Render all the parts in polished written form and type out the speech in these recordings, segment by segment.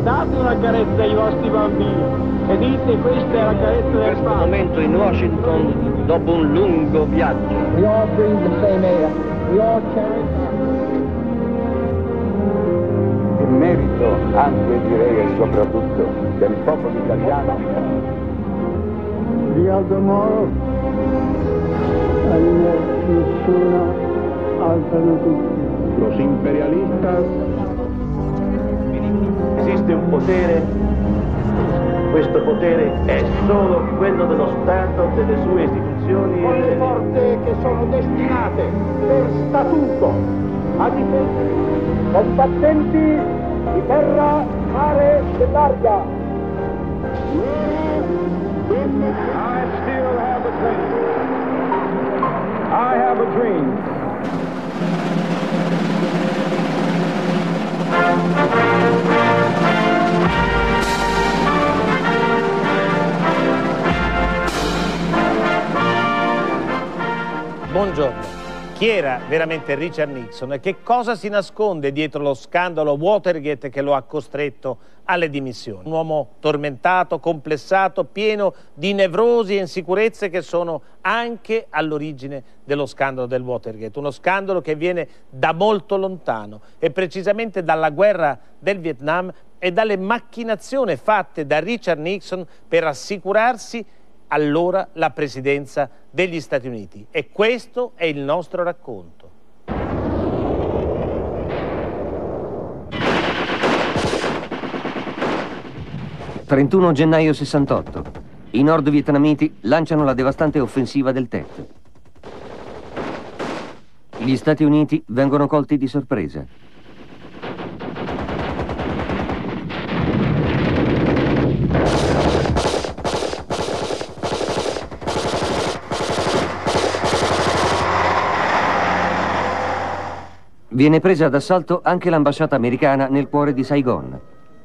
Date una carezza ai vostri bambini e dite questa è la carezza del padre. In questo momento in Washington, dopo un lungo viaggio. We all breathe the same air. We all cherish. Il merito, anche direi e soprattutto, del popolo italiano. Di Aldo Moro, nessuna altra notizia. Los imperialistas. Esiste un potere, questo potere è solo quello dello Stato, delle sue istituzioni. Con le forze che sono destinate per statuto a difendere combattenti di terra, mare e l'aria. I still have a dream. I have a dream. Buongiorno. Chi era veramente Richard Nixon e che cosa si nasconde dietro lo scandalo Watergate che lo ha costretto alle dimissioni? Un uomo tormentato, complessato, pieno di nevrosi e insicurezze che sono anche all'origine dello scandalo del Watergate. Uno scandalo che viene da molto lontano e precisamente dalla guerra del Vietnam e dalle macchinazioni fatte da Richard Nixon per assicurarsi allora la presidenza degli Stati Uniti. E questo è il nostro racconto. «31 gennaio 68. I nord-vietnamiti lanciano la devastante offensiva del Tet. Gli Stati Uniti vengono colti di sorpresa. Viene presa d'assalto anche l'ambasciata americana nel cuore di Saigon.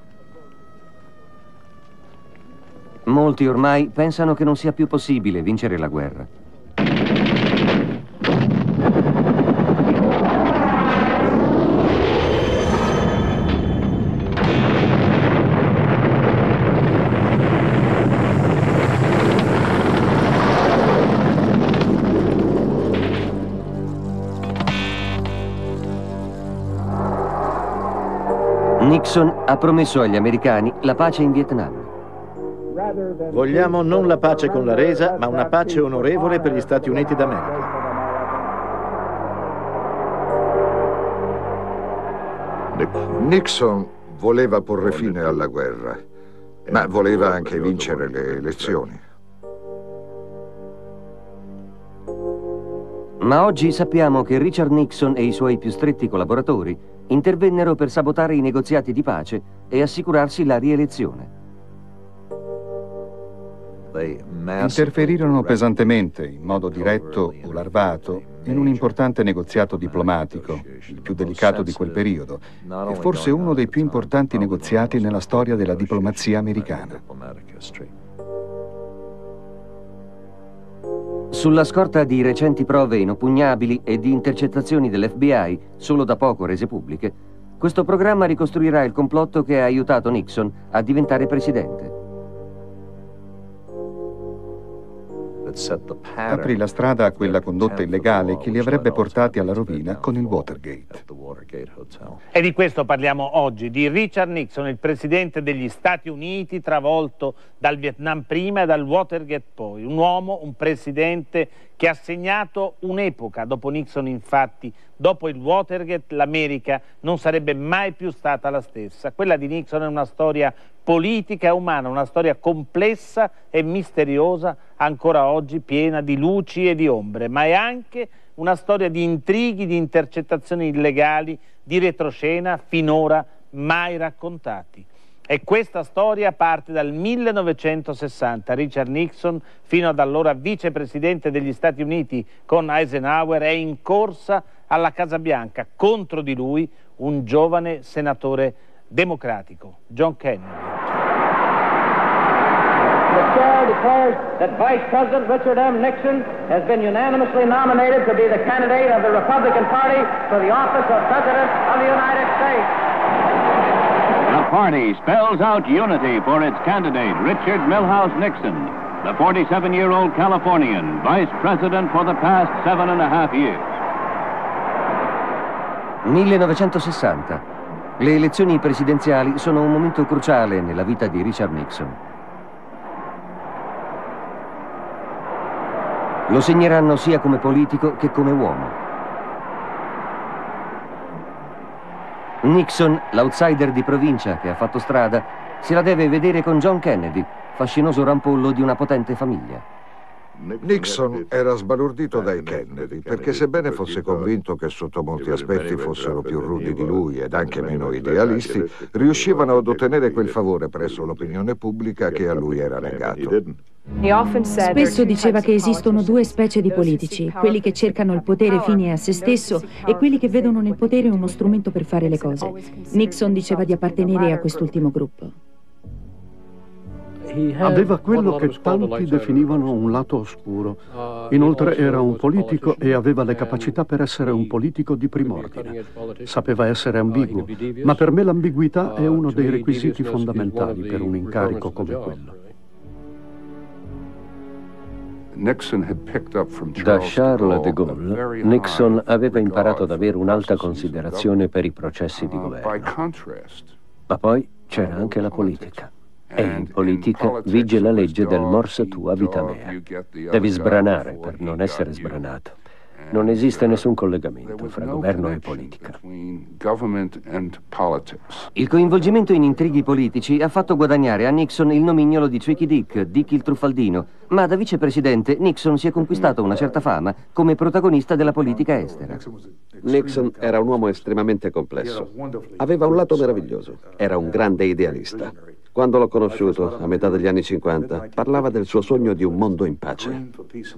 Molti ormai pensano che non sia più possibile vincere la guerra. Nixon ha promesso agli americani la pace in Vietnam. Vogliamo non la pace con la resa, ma una pace onorevole per gli Stati Uniti d'America. Nixon voleva porre fine alla guerra, ma voleva anche vincere le elezioni. Ma oggi sappiamo che Richard Nixon e i suoi più stretti collaboratori intervennero per sabotare i negoziati di pace e assicurarsi la rielezione. Interferirono pesantemente, in modo diretto o larvato, in un importante negoziato diplomatico, il più delicato di quel periodo, e forse uno dei più importanti negoziati nella storia della diplomazia americana. Sulla scorta di recenti prove inoppugnabili e di intercettazioni dell'FBI, solo da poco rese pubbliche, questo programma ricostruirà il complotto che ha aiutato Nixon a diventare presidente. Aprì la strada a quella condotta illegale che li avrebbe portati alla rovina con il Watergate. E di questo parliamo oggi, di Richard Nixon, il presidente degli Stati Uniti, travolto dal Vietnam prima e dal Watergate poi. Un uomo, un presidente che ha segnato un'epoca. Dopo Nixon, infatti, dopo il Watergate, l'America non sarebbe mai più stata la stessa. Quella di Nixon è una storia politica e umana, una storia complessa e misteriosa, ancora oggi piena di luci e di ombre, ma è anche una storia di intrighi, di intercettazioni illegali, di retroscena finora mai raccontati. E questa storia parte dal 1960. Richard Nixon, fino ad allora vicepresidente degli Stati Uniti con Eisenhower, è in corsa alla Casa Bianca. Contro di lui un giovane senatore democratico, John Kennedy. The chair declares that Vice President Richard M. Nixon has been unanimously nominated to be the candidate of the Republican Party for the office of President of the United States. party spells out unity for its candidate, Richard Milhouse Nixon, the 47-year-old Californian, vice president for the past 7.5 years. 1960. Le elezioni presidenziali sono un momento cruciale nella vita di Richard Nixon. Lo segneranno sia come politico che come uomo. Nixon, l'outsider di provincia che ha fatto strada, se la deve vedere con John Kennedy, fascinoso rampollo di una potente famiglia. Nixon era sbalordito dai Kennedy perché, sebbene fosse convinto che sotto molti aspetti fossero più rudi di lui ed anche meno idealisti, riuscivano ad ottenere quel favore presso l'opinione pubblica che a lui era negato. Spesso diceva che esistono due specie di politici, quelli che cercano il potere fine a se stesso e quelli che vedono nel potere uno strumento per fare le cose. Nixon diceva di appartenere a quest'ultimo gruppo. Aveva quello che tanti definivano un lato oscuro. Inoltre era un politico e aveva le capacità per essere un politico di prim'ordine. Sapeva essere ambiguo, ma per me l'ambiguità è uno dei requisiti fondamentali per un incarico come quello. Da Charles de Gaulle, Nixon aveva imparato ad avere un'alta considerazione per i processi di governo. Ma poi c'era anche la politica. E in politica vige la legge del mors tua vita mea. Devi sbranare per non essere sbranato. Non esiste nessun collegamento fra governo e politica. Il coinvolgimento in intrighi politici ha fatto guadagnare a Nixon il nomignolo di Tricky Dick, Dick il truffaldino, ma da vicepresidente Nixon si è conquistato una certa fama come protagonista della politica estera. Nixon era un uomo estremamente complesso. Aveva un lato meraviglioso. Era un grande idealista. Quando l'ho conosciuto, a metà degli anni 50, parlava del suo sogno di un mondo in pace.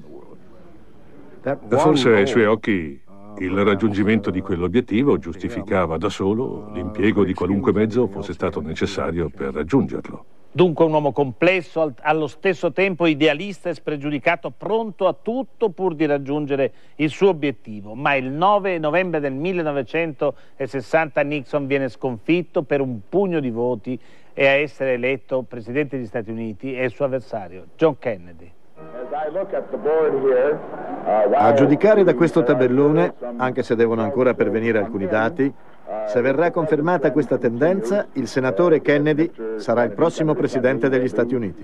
Forse ai suoi occhi il raggiungimento di quell'obiettivo giustificava da solo l'impiego di qualunque mezzo fosse stato necessario per raggiungerlo. Dunque un uomo complesso, allo stesso tempo idealista e spregiudicato, pronto a tutto pur di raggiungere il suo obiettivo. Ma il 9 novembre del 1960 Nixon viene sconfitto per un pugno di voti e a essere eletto Presidente degli Stati Uniti è il suo avversario, John Kennedy. A giudicare da questo tabellone, anche se devono ancora pervenire alcuni dati, se verrà confermata questa tendenza, il senatore Kennedy sarà il prossimo Presidente degli Stati Uniti.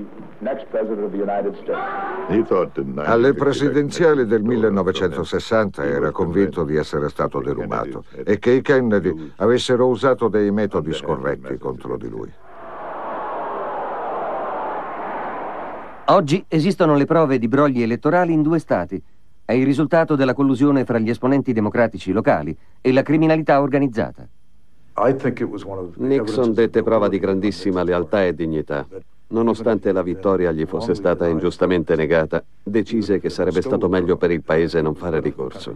Alle presidenziali del 1960 era convinto di essere stato derubato e che i Kennedy avessero usato dei metodi scorretti contro di lui. Oggi esistono le prove di brogli elettorali in 2 stati. È il risultato della collusione fra gli esponenti democratici locali e la criminalità organizzata. Nixon dette prova di grandissima lealtà e dignità. Nonostante la vittoria gli fosse stata ingiustamente negata, decise che sarebbe stato meglio per il paese non fare ricorso.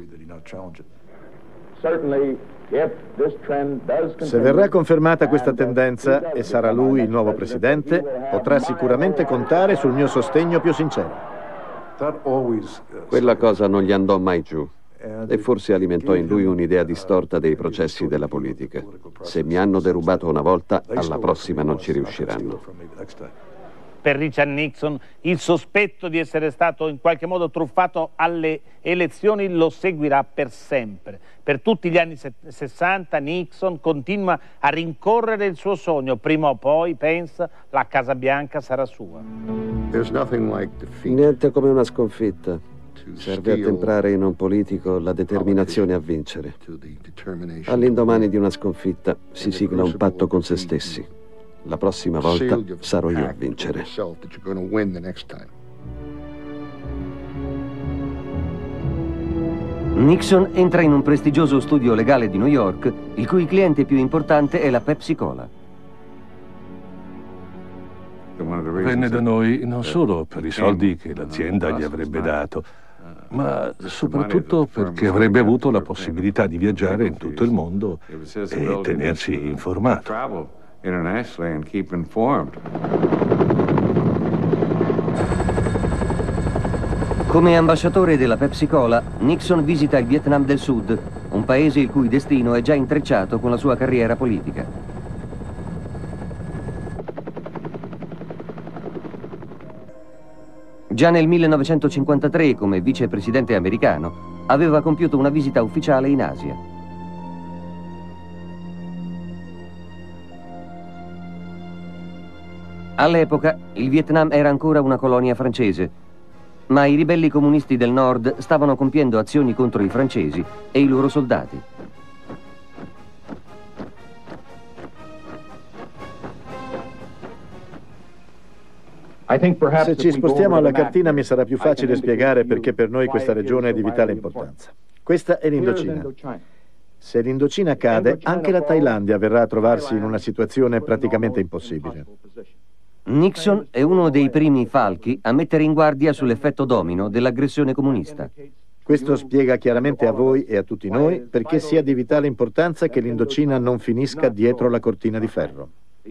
Se verrà confermata questa tendenza e sarà lui il nuovo presidente, potrà sicuramente contare sul mio sostegno più sincero. Quella cosa non gli andò mai giù e forse alimentò in lui un'idea distorta dei processi della politica. Se mi hanno derubato una volta, alla prossima non ci riusciranno. Per Richard Nixon il sospetto di essere stato in qualche modo truffato alle elezioni lo seguirà per sempre. Per tutti gli anni 60 Nixon continua a rincorrere il suo sogno. Prima o poi, pensa, la Casa Bianca sarà sua. Niente come una sconfitta. Serve a temprare in un politico la determinazione a vincere. All'indomani di una sconfitta si sigla un patto con se stessi. La prossima volta sarò io a vincere. Nixon entra in un prestigioso studio legale di New York, il cui cliente più importante è la Pepsi Cola. Venne da noi non solo per i soldi che l'azienda gli avrebbe dato, ma soprattutto perché avrebbe avuto la possibilità di viaggiare in tutto il mondo e tenersi informato. Come ambasciatore della Pepsi Cola, Nixon visita il Vietnam del Sud, un paese il cui destino è già intrecciato con la sua carriera politica. Già nel 1953, come vicepresidente americano, aveva compiuto una visita ufficiale in Asia. All'epoca, il Vietnam era ancora una colonia francese, ma i ribelli comunisti del nord stavano compiendo azioni contro i francesi e i loro soldati. Se ci spostiamo alla cartina mi sarà più facile spiegare perché per noi questa regione è di vitale importanza. Questa è l'Indocina. Se l'Indocina cade, anche la Thailandia verrà a trovarsi in una situazione praticamente impossibile. Nixon è uno dei primi falchi a mettere in guardia sull'effetto domino dell'aggressione comunista. Questo spiega chiaramente a voi e a tutti noi perché sia di vitale importanza che l'Indocina non finisca dietro la cortina di ferro.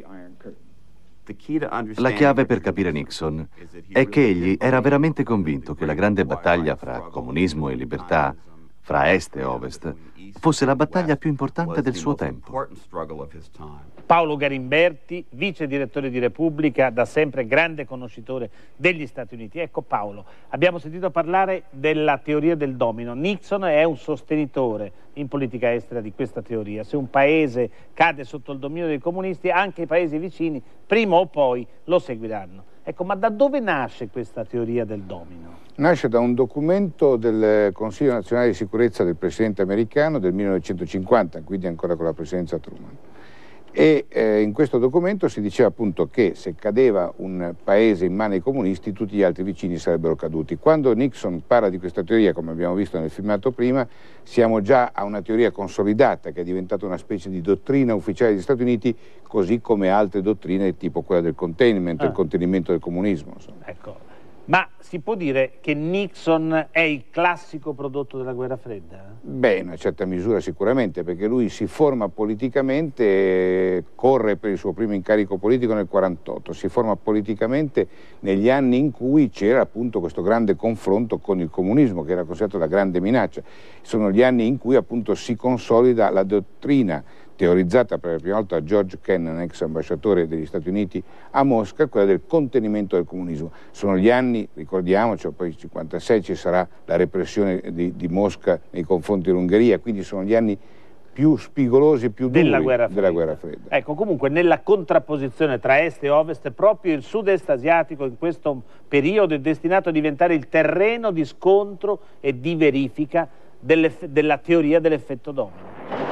La chiave per capire Nixon è che egli era veramente convinto che la grande battaglia fra comunismo e libertà, fra est e ovest, fosse la battaglia più importante del suo tempo. Paolo Garimberti, vice direttore di Repubblica, da sempre grande conoscitore degli Stati Uniti. Ecco Paolo, abbiamo sentito parlare della teoria del domino. Nixon è un sostenitore in politica estera di questa teoria. Se un paese cade sotto il dominio dei comunisti, anche i paesi vicini prima o poi lo seguiranno. Ecco, ma da dove nasce questa teoria del domino? Nasce da un documento del Consiglio nazionale di sicurezza del presidente americano del 1950, quindi ancora con la presidenza Truman. E in questo documento si diceva appunto che se cadeva un paese in mano ai comunisti tutti gli altri vicini sarebbero caduti. Quando Nixon parla di questa teoria, come abbiamo visto nel filmato prima, siamo già a una teoria consolidata che è diventata una specie di dottrina ufficiale degli Stati Uniti, così come altre dottrine tipo quella del containment, il contenimento del comunismo. Insomma. Ecco. Ma si può dire che Nixon è il classico prodotto della guerra fredda? Beh, in una certa misura sicuramente, perché lui si forma politicamente, corre per il suo primo incarico politico nel 1948, si forma politicamente negli anni in cui c'era appunto questo grande confronto con il comunismo, che era considerato la grande minaccia. Sono gli anni in cui appunto si consolida la dottrina teorizzata per la prima volta da George Kennan, ex ambasciatore degli Stati Uniti a Mosca, quella del contenimento del comunismo. Sono gli anni, ricordiamoci, poi nel 1956 ci sarà la repressione di Mosca nei confronti dell'Ungheria, quindi sono gli anni più spigolosi e più duri della guerra fredda. Ecco, comunque nella contrapposizione tra est e ovest, proprio il sud-est asiatico in questo periodo è destinato a diventare il terreno di scontro e di verifica della teoria dell'effetto domino.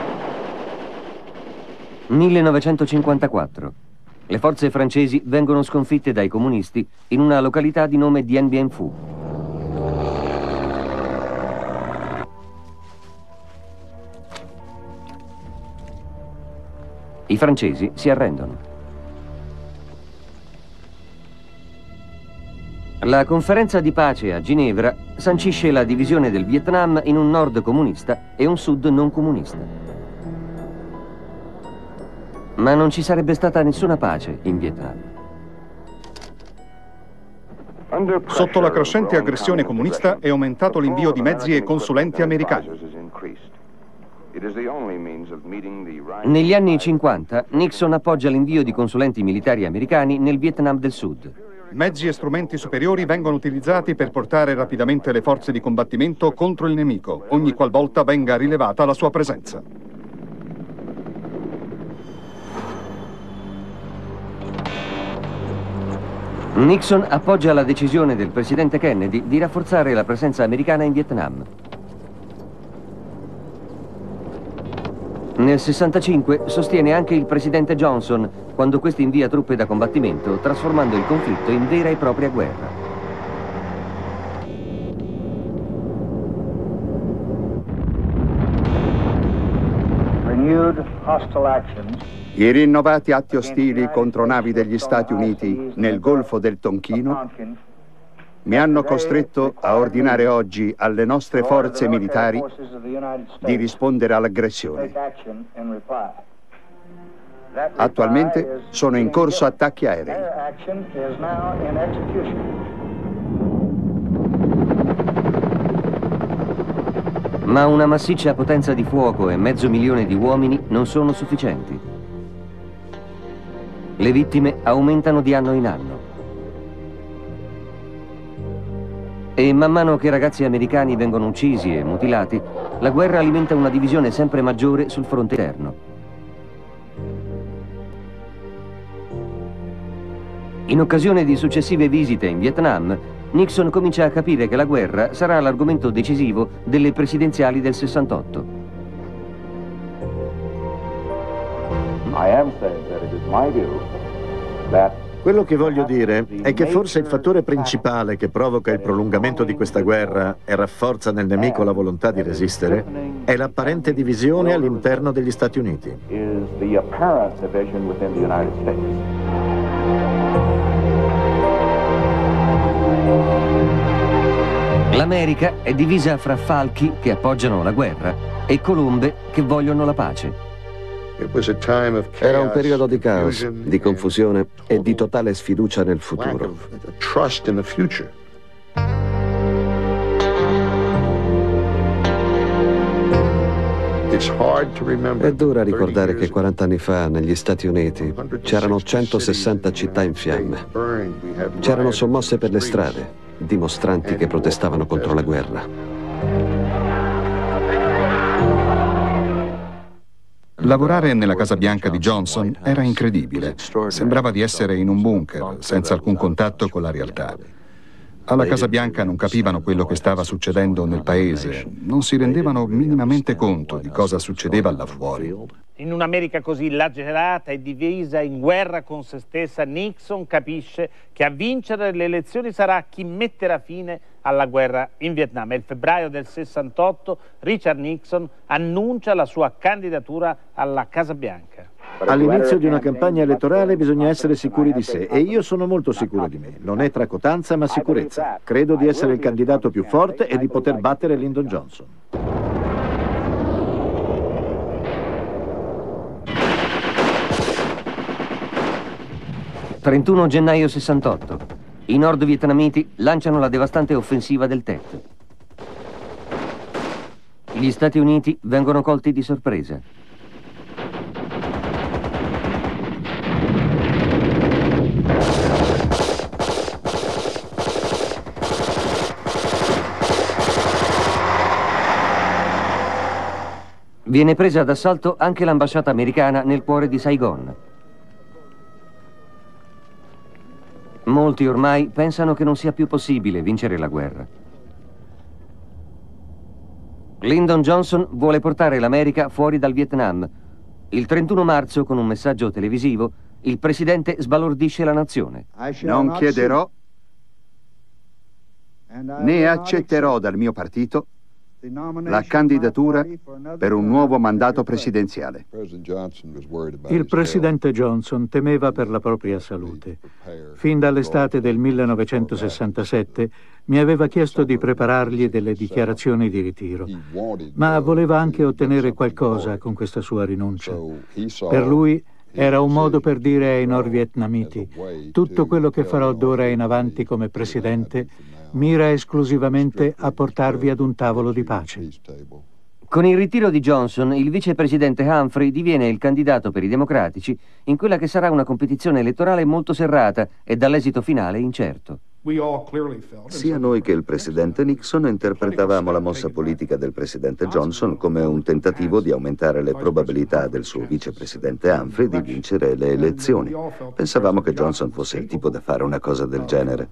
1954. Le forze francesi vengono sconfitte dai comunisti in una località di nome Dien Bien Phu. I francesi si arrendono. La conferenza di pace a Ginevra sancisce la divisione del Vietnam in un nord comunista e un sud non comunista. Ma non ci sarebbe stata nessuna pace in Vietnam. Sotto la crescente aggressione comunista è aumentato l'invio di mezzi e consulenti americani. Negli anni 50, Nixon appoggia l'invio di consulenti militari americani nel Vietnam del Sud. Mezzi e strumenti superiori vengono utilizzati per portare rapidamente le forze di combattimento contro il nemico, ogni qualvolta venga rilevata la sua presenza. Nixon appoggia la decisione del presidente Kennedy di rafforzare la presenza americana in Vietnam. Nel 65 sostiene anche il presidente Johnson quando questi invia truppe da combattimento, trasformando il conflitto in vera e propria guerra. I rinnovati atti ostili contro navi degli Stati Uniti nel Golfo del Tonchino mi hanno costretto a ordinare oggi alle nostre forze militari di rispondere all'aggressione. Attualmente sono in corso attacchi aerei. Ma una massiccia potenza di fuoco e 500.000 di uomini non sono sufficienti. Le vittime aumentano di anno in anno. E man mano che i ragazzi americani vengono uccisi e mutilati, la guerra alimenta una divisione sempre maggiore sul fronte interno. In occasione di successive visite in Vietnam, Nixon comincia a capire che la guerra sarà l'argomento decisivo delle presidenziali del 68. Quello che voglio dire è che forse il fattore principale che provoca il prolungamento di questa guerra e rafforza nel nemico la volontà di resistere è l'apparente divisione all'interno degli Stati Uniti. L'America è divisa fra falchi che appoggiano la guerra e colombe che vogliono la pace. Era un periodo di caos, di confusione e di totale sfiducia nel futuro. È dura ricordare che 40 anni fa negli Stati Uniti c'erano 160 città in fiamme. C'erano sommosse per le strade, dimostranti che protestavano contro la guerra. Lavorare nella Casa Bianca di Johnson era incredibile. Sembrava di essere in un bunker, senza alcun contatto con la realtà. Alla Casa Bianca non capivano quello che stava succedendo nel paese, non si rendevano minimamente conto di cosa succedeva là fuori. In un'America così lacerata e divisa in guerra con se stessa, Nixon capisce che a vincere le elezioni sarà chi metterà fine alla guerra in Vietnam. E il febbraio del 68 Richard Nixon annuncia la sua candidatura alla Casa Bianca. All'inizio di una campagna elettorale bisogna essere sicuri di sé e io sono molto sicuro di me. Non è tracotanza ma sicurezza. Credo di essere il candidato più forte e di poter battere Lyndon Johnson. Il 31 gennaio 68. I nord-vietnamiti lanciano la devastante offensiva del Tet. Gli Stati Uniti vengono colti di sorpresa. Viene presa d'assalto anche l'ambasciata americana nel cuore di Saigon. Molti ormai pensano che non sia più possibile vincere la guerra. Lyndon Johnson vuole portare l'America fuori dal Vietnam. Il 31 marzo, con un messaggio televisivo, il presidente sbalordisce la nazione. Non chiederò né accetterò dal mio partito la candidatura per un nuovo mandato presidenziale. Il presidente Johnson temeva per la propria salute. Fin dall'estate del 1967 mi aveva chiesto di preparargli delle dichiarazioni di ritiro, ma voleva anche ottenere qualcosa con questa sua rinuncia. Per lui era un modo per dire ai nord-vietnamiti: tutto quello che farò d'ora in avanti come presidente mira esclusivamente a portarvi ad un tavolo di pace. Con il ritiro di Johnson, il vicepresidente Humphrey diviene il candidato per i democratici in quella che sarà una competizione elettorale molto serrata e dall'esito finale incerto. Sia noi che il presidente Nixon interpretavamo la mossa politica del presidente Johnson come un tentativo di aumentare le probabilità del suo vicepresidente Humphrey di vincere le elezioni. Pensavamo che Johnson fosse il tipo da fare una cosa del genere.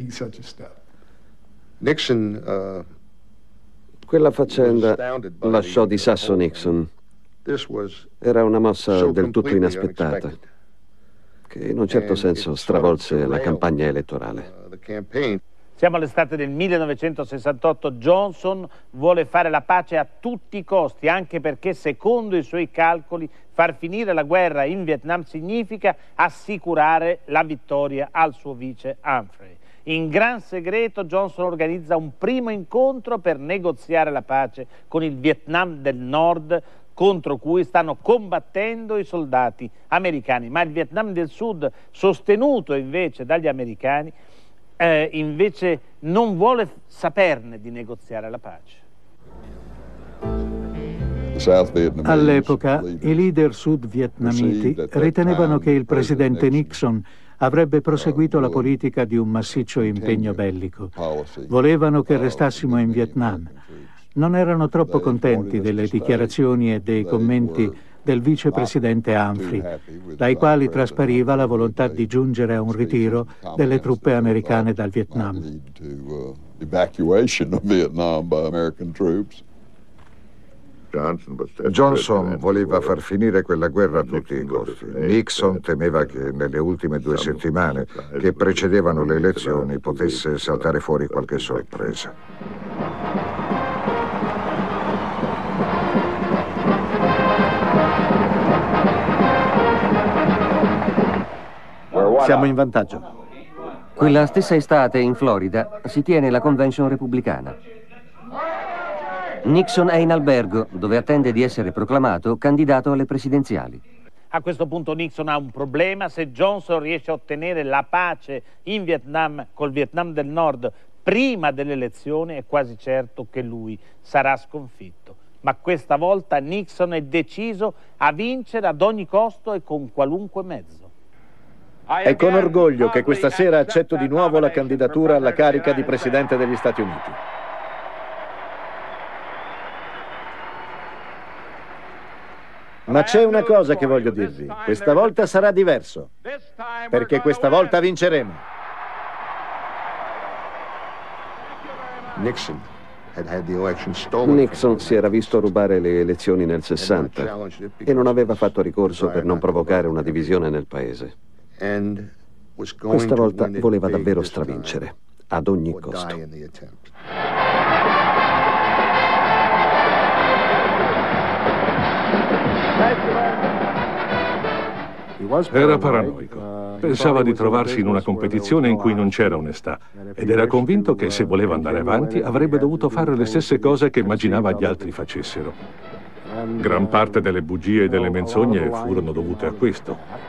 Quella faccenda lasciò di sasso Nixon. Era una mossa del tutto inaspettata, che in un certo senso stravolse la campagna elettorale. Siamo all'estate del 1968. Johnson vuole fare la pace a tutti i costi, anche perché secondo i suoi calcoli far finire la guerra in Vietnam significa assicurare la vittoria al suo vice Humphrey. In gran segreto Johnson organizza un primo incontro per negoziare la pace con il Vietnam del Nord, contro cui stanno combattendo i soldati americani, ma il Vietnam del Sud, sostenuto invece dagli americani, invece non vuole saperne di negoziare la pace. All'epoca i leader sud-vietnamiti ritenevano che il presidente Nixon avrebbe proseguito la politica di un massiccio impegno bellico. Volevano che restassimo in Vietnam. Non erano troppo contenti delle dichiarazioni e dei commenti del vicepresidente Humphrey, dai quali traspariva la volontà di giungere a un ritiro delle truppe americane dal Vietnam. Johnson voleva far finire quella guerra a tutti i costi. Nixon temeva che nelle ultime 2 settimane che precedevano le elezioni potesse saltare fuori qualche sorpresa. Siamo in vantaggio. Quella stessa estate in Florida si tiene la convention repubblicana. Nixon è in albergo, dove attende di essere proclamato candidato alle presidenziali. A questo punto Nixon ha un problema: se Johnson riesce a ottenere la pace in Vietnam col Vietnam del Nord prima delle elezioni, è quasi certo che lui sarà sconfitto. Ma questa volta Nixon è deciso a vincere ad ogni costo e con qualunque mezzo. È con orgoglio che questa sera accetto di nuovo la candidatura alla carica di Presidente degli Stati Uniti. Ma c'è una cosa che voglio dirvi. Questa volta sarà diverso, perché questa volta vinceremo. Nixon si era visto rubare le elezioni nel 60 e non aveva fatto ricorso per non provocare una divisione nel paese. Questa volta voleva davvero stravincere, ad ogni costo. Era paranoico. Pensava di trovarsi in una competizione in cui non c'era onestà ed era convinto che se voleva andare avanti avrebbe dovuto fare le stesse cose che immaginava gli altri facessero. Gran parte delle bugie e delle menzogne furono dovute a questo.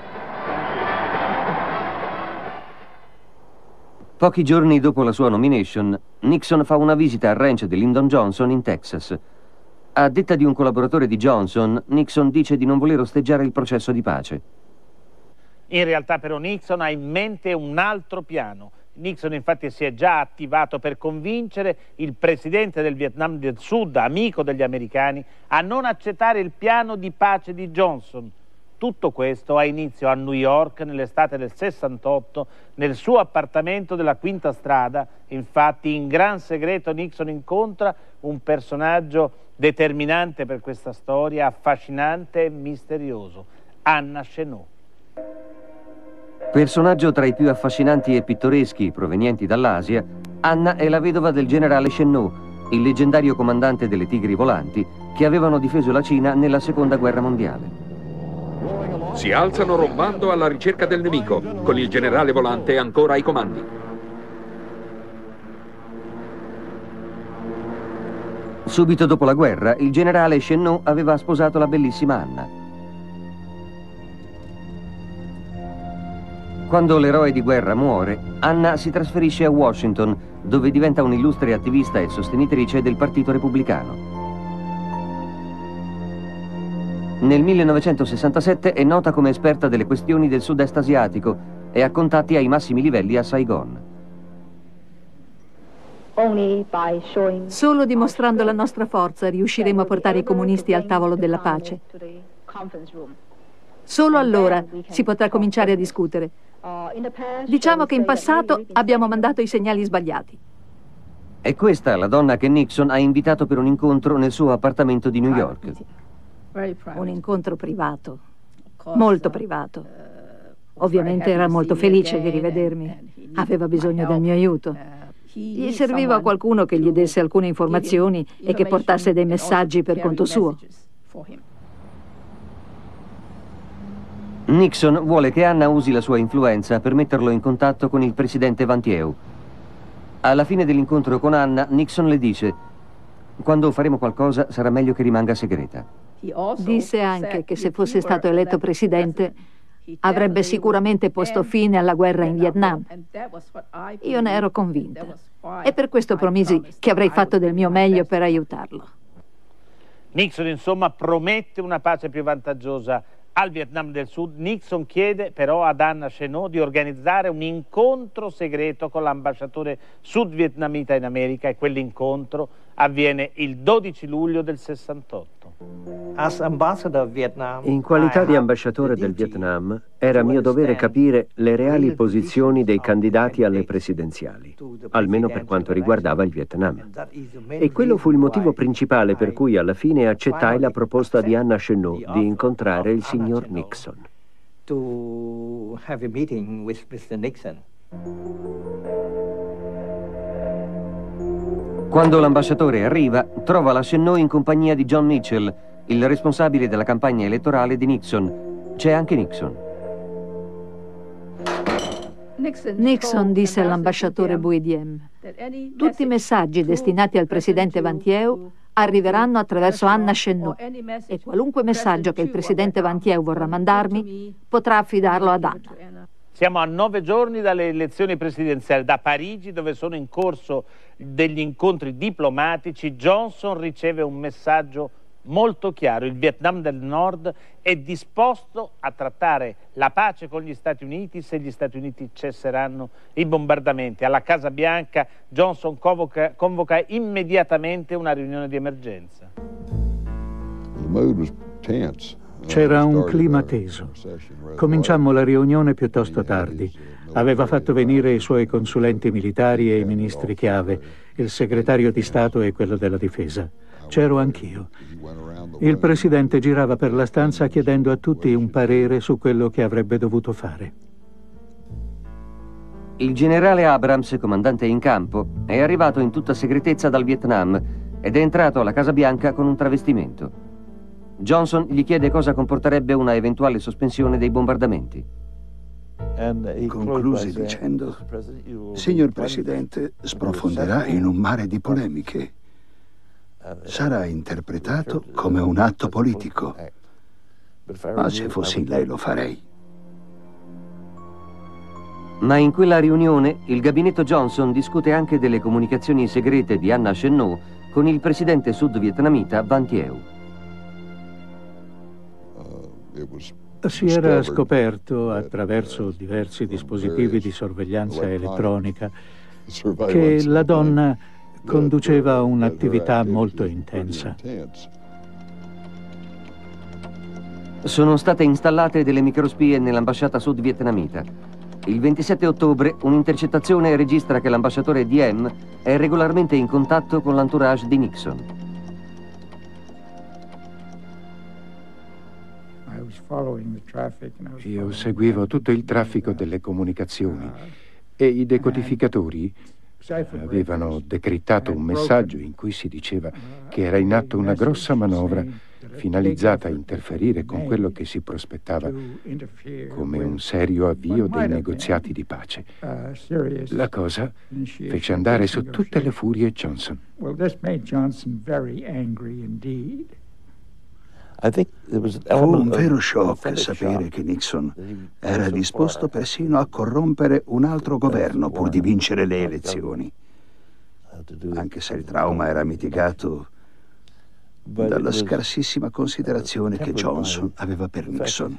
Pochi giorni dopo la sua nomination, Nixon fa una visita al ranch di Lyndon Johnson in Texas. A detta di un collaboratore di Johnson, Nixon dice di non voler osteggiare il processo di pace. In realtà però Nixon ha in mente un altro piano. Nixon infatti si è già attivato per convincere il presidente del Vietnam del Sud, amico degli americani, a non accettare il piano di pace di Johnson. Tutto questo ha inizio a New York nell'estate del 68, nel suo appartamento della Quinta Strada. Infatti in gran segreto Nixon incontra un personaggio determinante per questa storia, affascinante e misterioso, Anna Chennault. Personaggio tra i più affascinanti e pittoreschi provenienti dall'Asia, Anna è la vedova del generale Chennault, il leggendario comandante delle Tigri Volanti che avevano difeso la Cina nella Seconda Guerra Mondiale. Si alzano rombando alla ricerca del nemico, con il generale Volante ancora ai comandi. Subito dopo la guerra, il generale Chennault aveva sposato la bellissima Anna. Quando l'eroe di guerra muore, Anna si trasferisce a Washington, dove diventa un'illustre attivista e sostenitrice del Partito Repubblicano. Nel 1967 è nota come esperta delle questioni del sud-est asiatico e ha contatti ai massimi livelli a Saigon. Solo dimostrando la nostra forza riusciremo a portare i comunisti al tavolo della pace. Solo allora si potrà cominciare a discutere. Diciamo che in passato abbiamo mandato i segnali sbagliati. È questa la donna che Nixon ha invitato per un incontro nel suo appartamento di New York. Un incontro privato, molto privato. Ovviamente era molto felice di rivedermi. Aveva bisogno del mio aiuto. Gli serviva qualcuno che gli desse alcune informazioni e che portasse dei messaggi per conto suo. Nixon vuole che Anna usi la sua influenza per metterlo in contatto con il presidente Van Thieu. Alla fine dell'incontro con Anna, Nixon le dice: quando faremo qualcosa sarà meglio che rimanga segreta. Disse anche che se fosse stato eletto presidente avrebbe sicuramente posto fine alla guerra in Vietnam. Io ne ero convinta e per questo promisi che avrei fatto del mio meglio per aiutarlo. Nixon insomma promette una pace più vantaggiosa Al Vietnam del Sud Nixon chiede però ad Anna Chennault di organizzare un incontro segreto con l'ambasciatore sudvietnamita in America e quell'incontro avviene il 12 luglio del 68. In qualità di ambasciatore del Vietnam era mio dovere capire le reali posizioni dei candidati alle presidenziali, almeno per quanto riguardava il Vietnam. E quello fu il motivo principale per cui alla fine accettai la proposta di Anna Chennault di incontrare il signor Nixon. Quando l'ambasciatore arriva, trova la Chennault in compagnia di John Mitchell, il responsabile della campagna elettorale di Nixon. C'è anche Nixon. Nixon disse all'ambasciatore Bui Diem: tutti i messaggi destinati al presidente Van Thieu arriveranno attraverso Anna Chennault e qualunque messaggio che il presidente Van Thieu vorrà mandarmi potrà affidarlo ad Anna. Siamo a 9 giorni dalle elezioni presidenziali. Da Parigi, dove sono in corso degli incontri diplomatici, Johnson riceve un messaggio molto chiaro. Il Vietnam del Nord è disposto a trattare la pace con gli Stati Uniti se gli Stati Uniti cesseranno i bombardamenti. Alla Casa Bianca Johnson convoca immediatamente una riunione di emergenza. C'era un clima teso. Cominciammo la riunione piuttosto tardi. Aveva fatto venire i suoi consulenti militari e i ministri chiave, il segretario di Stato e quello della Difesa. C'ero anch'io. Il presidente girava per la stanza chiedendo a tutti un parere su quello che avrebbe dovuto fare. Il generale Abrams, comandante in campo, è arrivato in tutta segretezza dal Vietnam ed è entrato alla Casa Bianca con un travestimento. Johnson gli chiede cosa comporterebbe una eventuale sospensione dei bombardamenti. Concluse dicendo: signor Presidente, sprofonderà in un mare di polemiche. Sarà interpretato come un atto politico. Ma se fossi lei lo farei. Ma in quella riunione il gabinetto Johnson discute anche delle comunicazioni segrete di Anna Chennault con il presidente sudvietnamita Van Thieu. Si era scoperto, attraverso diversi dispositivi di sorveglianza elettronica, che la donna conduceva un'attività molto intensa. Sono state installate delle microspie nell'ambasciata sudvietnamita. Il 27 ottobre un'intercettazione registra che l'ambasciatore Diem è regolarmente in contatto con l'entourage di Nixon. Io seguivo tutto il traffico delle comunicazioni e i decodificatori avevano decrittato un messaggio in cui si diceva che era in atto una grossa manovra finalizzata a interferire con quello che si prospettava come un serio avvio dei negoziati di pace. La cosa fece andare su tutte le furie Johnson. Fu un vero shock sapere che Nixon era disposto persino a corrompere un altro governo pur di vincere le elezioni, anche se il trauma era mitigato dalla scarsissima considerazione che Johnson aveva per Nixon.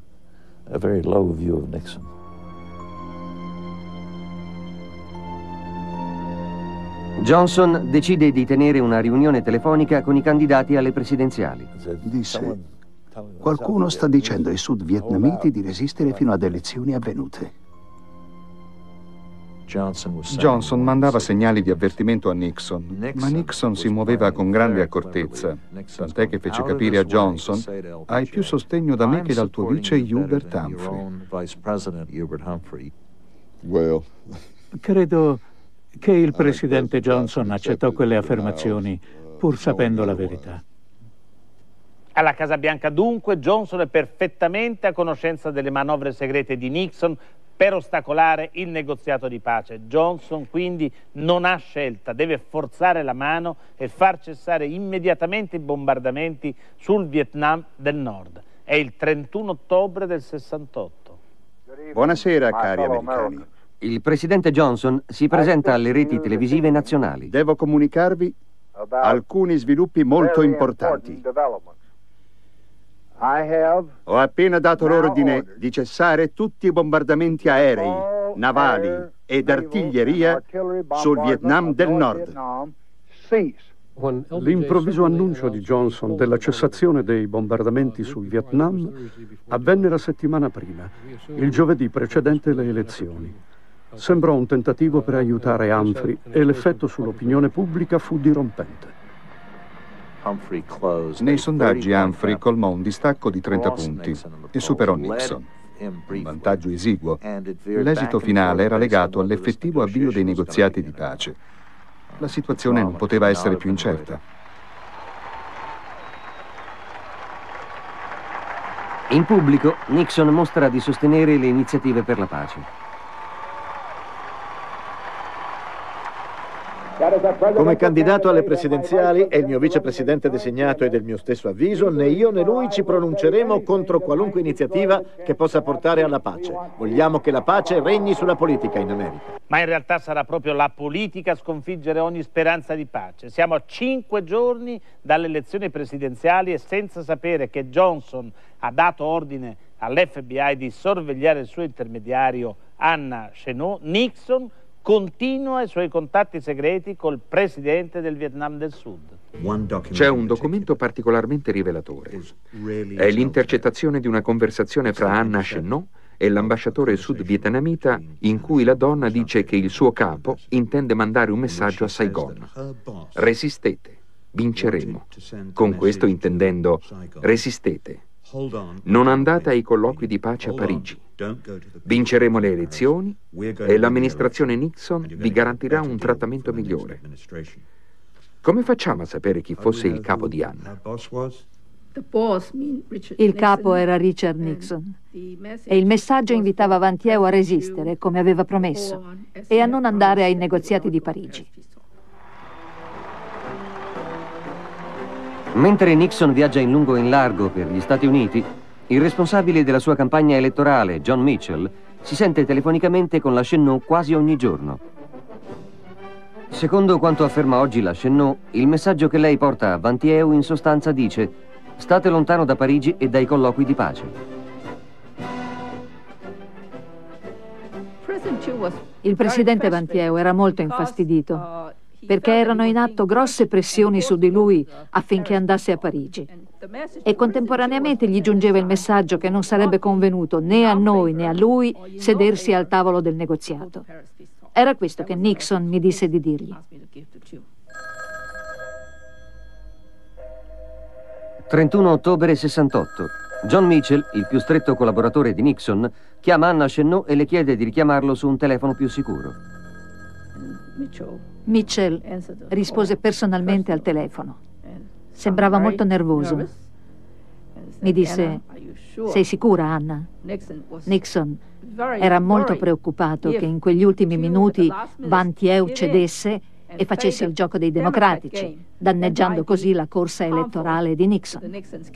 Johnson decide di tenere una riunione telefonica con i candidati alle presidenziali. Disse: qualcuno sta dicendo ai sudvietnamiti di resistere fino ad elezioni avvenute. Johnson mandava segnali di avvertimento a Nixon, ma Nixon si muoveva con grande accortezza, tant'è che fece capire a Johnson: hai più sostegno da me che dal tuo vice Hubert Humphrey. Credo che il presidente Johnson accettò quelle affermazioni pur sapendo la verità. Alla Casa Bianca dunque Johnson è perfettamente a conoscenza delle manovre segrete di Nixon per ostacolare il negoziato di pace. Johnson quindi non ha scelta, deve forzare la mano e far cessare immediatamente i bombardamenti sul Vietnam del Nord. È il 31 ottobre del 68. Buonasera, cari americani. Il presidente Johnson si presenta alle reti televisive nazionali. Devo comunicarvi alcuni sviluppi molto importanti. Ho appena dato l'ordine di cessare tutti i bombardamenti aerei, navali ed artiglieria sul Vietnam del Nord. L'improvviso annuncio di Johnson della cessazione dei bombardamenti sul Vietnam avvenne la settimana prima, il giovedì precedente le elezioni. Sembrò un tentativo per aiutare Humphrey e l'effetto sull'opinione pubblica fu dirompente. Nei sondaggi Humphrey colmò un distacco di 30 punti e superò Nixon. Un vantaggio esiguo. L'esito finale era legato all'effettivo avvio dei negoziati di pace. La situazione non poteva essere più incerta. In pubblico, Nixon mostra di sostenere le iniziative per la pace. Come candidato alle presidenziali e il mio vicepresidente designato è del mio stesso avviso, né io né lui ci pronunceremo contro qualunque iniziativa che possa portare alla pace. Vogliamo che la pace regni sulla politica in America. Ma in realtà sarà proprio la politica a sconfiggere ogni speranza di pace. Siamo a 5 giorni dalle elezioni presidenziali e senza sapere che Johnson ha dato ordine all'FBI di sorvegliare il suo intermediario Anna Chennault, Nixon continua i suoi contatti segreti col presidente del Vietnam del Sud. C'è un documento particolarmente rivelatore. È l'intercettazione di una conversazione fra Anna Chennault e l'ambasciatore sud-vietnamita in cui la donna dice che il suo capo intende mandare un messaggio a Saigon. Resistete, vinceremo. Con questo intendendo resistete. Non andate ai colloqui di pace a Parigi. Vinceremo le elezioni e l'amministrazione Nixon vi garantirà un trattamento migliore. Come facciamo a sapere chi fosse il capo di Anna? Il capo era Richard Nixon e il messaggio invitava Van Thieu a resistere, come aveva promesso, e a non andare ai negoziati di Parigi. Mentre Nixon viaggia in lungo e in largo per gli Stati Uniti, il responsabile della sua campagna elettorale, John Mitchell, si sente telefonicamente con la Chennault quasi ogni giorno. Secondo quanto afferma oggi la Chennault, il messaggio che lei porta a Van Thieu in sostanza dice: state lontano da Parigi e dai colloqui di pace. Il presidente Van Thieu era molto infastidito perché erano in atto grosse pressioni su di lui affinché andasse a Parigi. E contemporaneamente gli giungeva il messaggio che non sarebbe convenuto né a noi né a lui sedersi al tavolo del negoziato. Era questo che Nixon mi disse di dirgli. 31 ottobre 68. John Mitchell, il più stretto collaboratore di Nixon, chiama Anna Chennault e le chiede di richiamarlo su un telefono più sicuro. Mitchell rispose personalmente al telefono. Sembrava molto nervoso. Mi disse: sei sicura, Anna? Nixon era molto preoccupato che in quegli ultimi minuti Van Thieu cedesse e facesse il gioco dei democratici, danneggiando così la corsa elettorale di Nixon.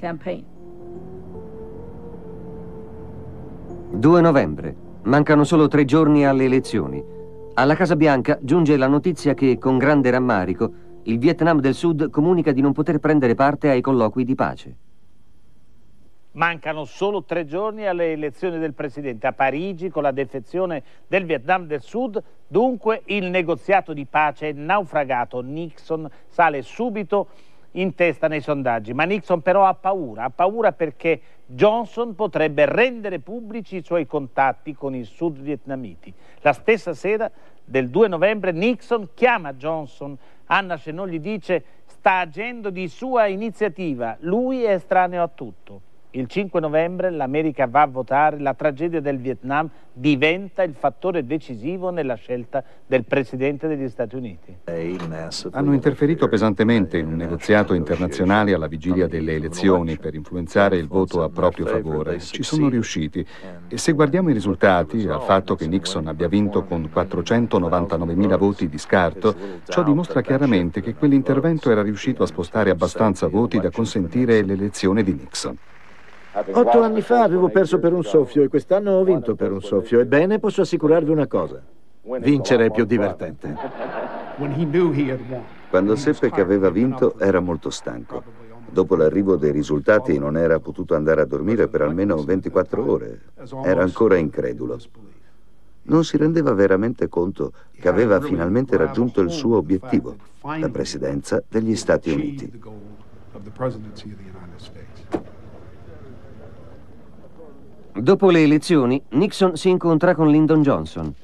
2 novembre. Mancano solo 3 giorni alle elezioni. Alla Casa Bianca giunge la notizia che, con grande rammarico, il Vietnam del Sud comunica di non poter prendere parte ai colloqui di pace. Mancano solo 3 giorni alle elezioni del presidente a Parigi con la defezione del Vietnam del Sud. Dunque il negoziato di pace è naufragato. Nixon sale subito in testa nei sondaggi, ma Nixon però ha paura perché Johnson potrebbe rendere pubblici i suoi contatti con i sudvietnamiti. La stessa sera del 2 novembre Nixon chiama Johnson. Anna Chennault gli dice: sta agendo di sua iniziativa, lui è estraneo a tutto. Il 5 novembre l'America va a votare, la tragedia del Vietnam diventa il fattore decisivo nella scelta del Presidente degli Stati Uniti. Hanno interferito pesantemente in un negoziato internazionale alla vigilia delle elezioni per influenzare il voto a proprio favore. Ci sono riusciti e se guardiamo i risultati, al fatto che Nixon abbia vinto con 499.000 voti di scarto, ciò dimostra chiaramente che quell'intervento era riuscito a spostare abbastanza voti da consentire l'elezione di Nixon. 8 anni fa avevo perso per un soffio e quest'anno ho vinto per un soffio. Ebbene, posso assicurarvi una cosa: vincere è più divertente. Quando seppe che aveva vinto era molto stanco. Dopo l'arrivo dei risultati non era potuto andare a dormire per almeno 24 ore. Era ancora incredulo. Non si rendeva veramente conto che aveva finalmente raggiunto il suo obiettivo, la presidenza degli Stati Uniti. Dopo le elezioni, Nixon si incontra con Lyndon Johnson.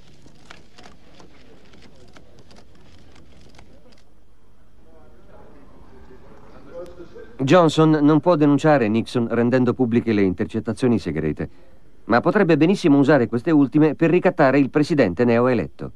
Johnson non può denunciare Nixon rendendo pubbliche le intercettazioni segrete, ma potrebbe benissimo usare queste ultime per ricattare il presidente neoeletto.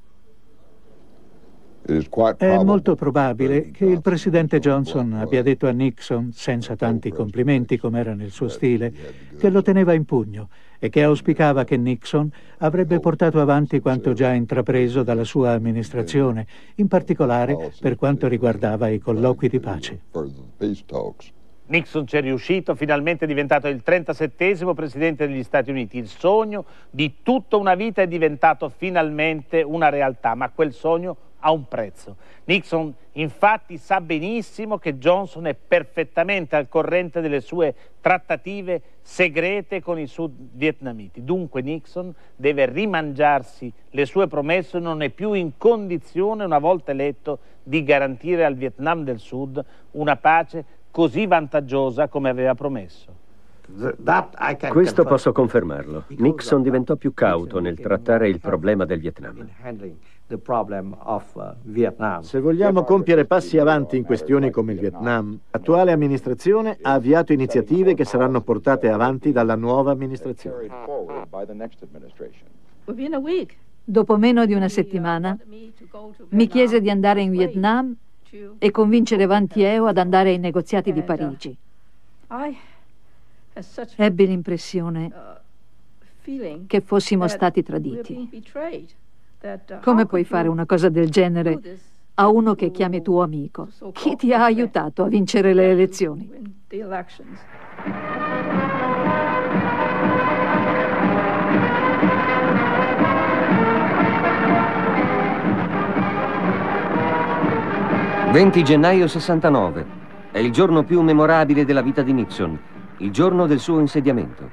È molto probabile che il presidente Johnson abbia detto a Nixon, senza tanti complimenti come era nel suo stile, che lo teneva in pugno e che auspicava che Nixon avrebbe portato avanti quanto già intrapreso dalla sua amministrazione, in particolare per quanto riguardava i colloqui di pace. Nixon ci è riuscito, finalmente è diventato il 37° presidente degli Stati Uniti. Il sogno di tutta una vita è diventato finalmente una realtà, ma quel sogno ha un prezzo. Nixon infatti sa benissimo che Johnson è perfettamente al corrente delle sue trattative segrete con i sudvietnamiti. Dunque Nixon deve rimangiarsi le sue promesse, non è più in condizione, una volta eletto, di garantire al Vietnam del Sud una pace così vantaggiosa come aveva promesso. Questo posso confermarlo. Nixon diventò più cauto nel trattare il problema del Vietnam. Se vogliamo compiere passi avanti in questioni come il Vietnam, l'attuale amministrazione ha avviato iniziative che saranno portate avanti dalla nuova amministrazione. Dopo meno di una settimana mi chiese di andare in Vietnam e convincere Van Thieu ad andare ai negoziati di Parigi. Ebbi l'impressione che fossimo stati traditi. Come puoi fare una cosa del genere a uno che chiami tuo amico? Chi ti ha aiutato a vincere le elezioni? «20 gennaio 69. È il giorno più memorabile della vita di Nixon, il giorno del suo insediamento.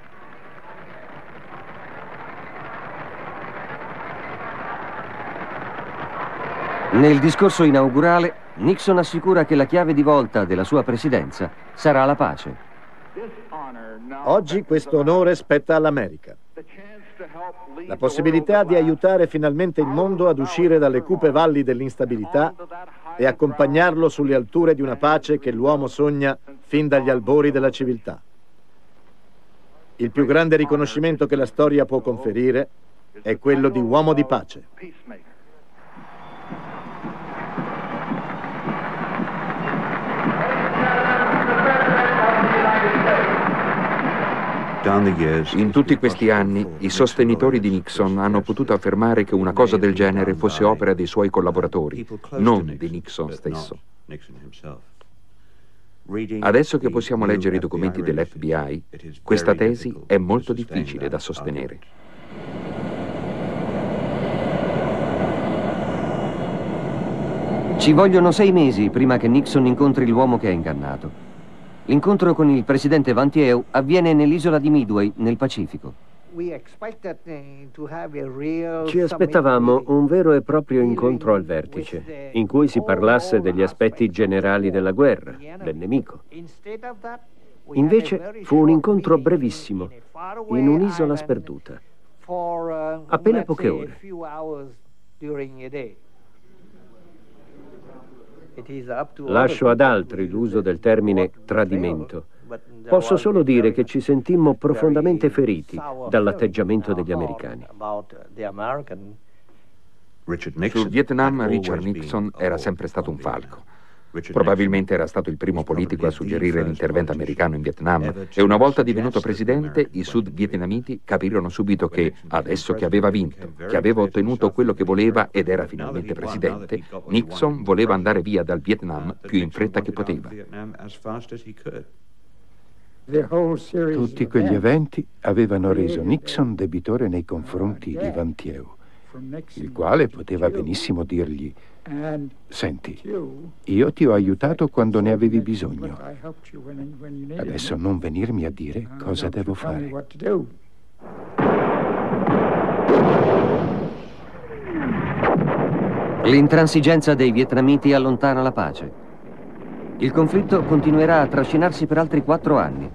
Nel discorso inaugurale, Nixon assicura che la chiave di volta della sua presidenza sarà la pace. Oggi questo onore spetta all'America. La possibilità di aiutare finalmente il mondo ad uscire dalle cupe valli dell'instabilità e accompagnarlo sulle alture di una pace che l'uomo sogna fin dagli albori della civiltà. Il più grande riconoscimento che la storia può conferire è quello di uomo di pace. In tutti questi anni, i sostenitori di Nixon hanno potuto affermare che una cosa del genere fosse opera dei suoi collaboratori, non di Nixon stesso. Adesso che possiamo leggere i documenti dell'FBI, questa tesi è molto difficile da sostenere. Ci vogliono 6 mesi prima che Nixon incontri l'uomo che ha ingannato. L'incontro con il presidente Van Thieu avviene nell'isola di Midway, nel Pacifico. Ci aspettavamo un vero e proprio incontro al vertice, in cui si parlasse degli aspetti generali della guerra, del nemico. Invece fu un incontro brevissimo, in un'isola sperduta, appena poche ore. Lascio ad altri l'uso del termine tradimento. Posso solo dire che ci sentimmo profondamente feriti dall'atteggiamento degli americani. Sul Vietnam, Richard Nixon era sempre stato un falco. Probabilmente era stato il primo politico a suggerire l'intervento americano in Vietnam e una volta divenuto presidente i sudvietnamiti capirono subito che adesso che aveva vinto, che aveva ottenuto quello che voleva ed era finalmente presidente, Nixon voleva andare via dal Vietnam più in fretta che poteva. Tutti quegli eventi avevano reso Nixon debitore nei confronti di Van Thieu il quale poteva benissimo dirgli: senti, io ti ho aiutato quando ne avevi bisogno. Adesso non venirmi a dire cosa devo fare. L'intransigenza dei vietnamiti allontana la pace. Il conflitto continuerà a trascinarsi per altri 4 anni.